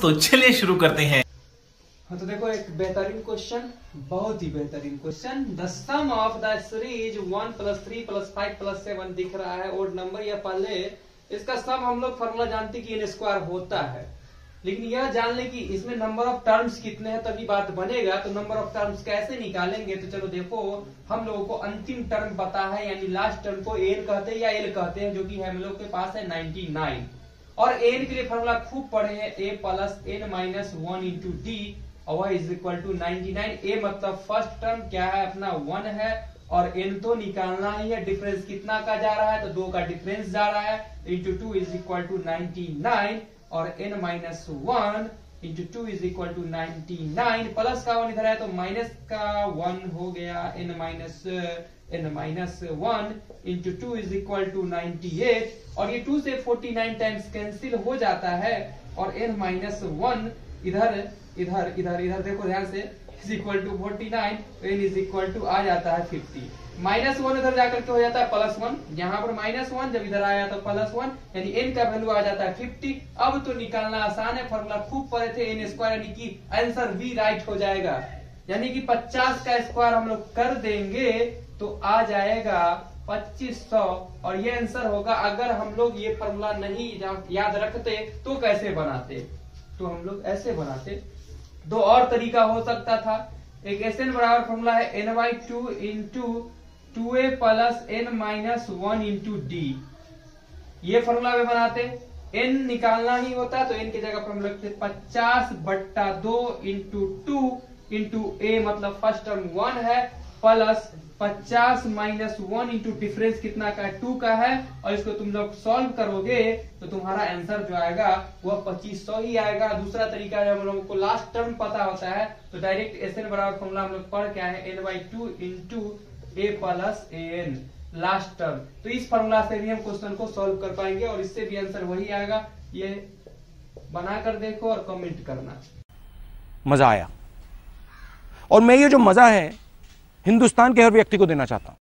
तो चलिए शुरू करते हैं। हाँ तो देखो एक बेहतरीन क्वेश्चन, बहुत ही बेहतरीन question. The sum of the series 1 + 3 + 5 + 7 दिख रहा है ओड नंबर, या पहले इसका सम हम लोग फॉर्मूला जानते कि n स्क्वायर होता है, लेकिन यह जान ले कि इसमें नंबर ऑफ टर्म्स कितने हैं तभी बात बनेगा। तो नंबर ऑफ टर्म्स कैसे निकालेंगे, तो चलो देखो, हम लोगों को अंतिम टर्म पता है, यानी लास्ट टर्म को n कहते हैं या l कहते हैं, जो कि हम लोग के पास है 99। और n के लिए फॉर्मूला खूब पढ़े हैं, a + n - 1 × d और वह इज इक्वल टू 99। a मतलब फर्स्ट टर्म क्या है अपना 1 है, और n तो निकालना ही है, डिफरेंस कितना का जा रहा है तो 2 का डिफरेंस जा रहा है, इंटू 2 इज इक्वल टू 99, और n - 1 into 2 is equal to 99, plus का 1 इधर है तो माइनस का 1 हो गया, n - 1 into 2 is equal to 98, और ये 2 से 49 टाइम्स कैंसिल हो जाता है, और n - 1 इधर इधर इधर इधर देखो ध्यान से, इज इक्वल टू 49, तो n इज इक्वल टू आ जाता है 50। -1 इधर जाकर के हो जाता है +1, यहाँ पर -1 जब इधर आया तो +1, यानी n का वैल्यू आ जाता है 50। अब तो निकालना आसान है, फॉर्मूला खूब पढ़े थे, n स्क्वायर, यानी कि आंसर भी राइट हो जाएगा, यानी कि 50 का स्क्वायर हम लोग कर देंगे तो आ जाएगा 2500, और ये आंसर होगा। अगर हम लोग ये फॉर्मूला नहीं याद रखते तो कैसे बनाते, तो हम लोग ऐसे बनाते। दो और तरीका हो सकता था, एक SN बराबर फॉर्मूला है n/2 × 2a + n - 1 × d, ये फॉर्मूला में बनाते। n निकालना ही होता है तो n की जगह पर हम लिखते 50/2 × 2 × a मतलब फर्स्ट टर्म 1 है, प्लस 50 - 1 इंटू डिफरेंस कितना का है 2 का है, और इसको तुम लोग सॉल्व करोगे तो तुम्हारा आंसर जो आएगा वह 2500 ही आएगा। दूसरा तरीका जब हम लोगों को लास्ट टर्म पता होता है तो डायरेक्ट SN बराबर फॉर्मूला हम लोग पढ़ क्या है, n/2 × a + an last term. तो इस फॉर्मूला से भी हम क्वेश्चन को सॉल्व कर पाएंगे, और इससे भी आंसर वही आएगा। ये बनाकर देखो और कमेंट करना। मजा आया, और मैं ये जो मजा है हिंदुस्तान के हर व्यक्ति को देना चाहता हूं।